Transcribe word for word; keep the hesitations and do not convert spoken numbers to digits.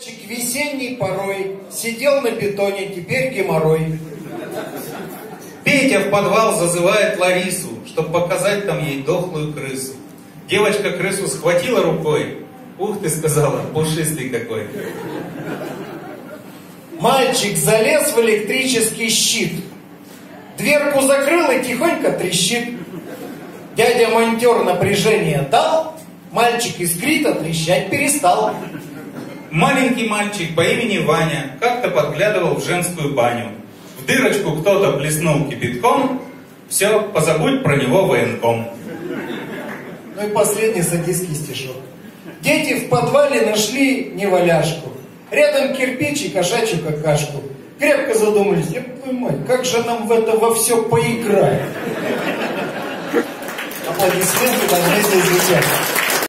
Весенний порой сидел на бетоне, теперь геморрой. Петя в подвал зазывает Ларису, чтобы показать там ей дохлую крысу. Девочка крысу схватила рукой. Ух ты, сказала, пушистый какой. Мальчик залез в электрический щит. Дверку закрыл и тихонько трещит. Дядя монтер напряжение дал. Мальчик искрит, а трещать перестал. Маленький мальчик по имени Ваня как-то подглядывал в женскую баню. В дырочку кто-то плеснул кипятком. Все, позабудь про него, военком. Ну и последний садистский стишок. Дети в подвале нашли неваляшку. Рядом кирпич и кошачью какашку. Крепко задумались, я понимаю, как же нам в это во все поиграть? Аплодисменты должны здесь звучать.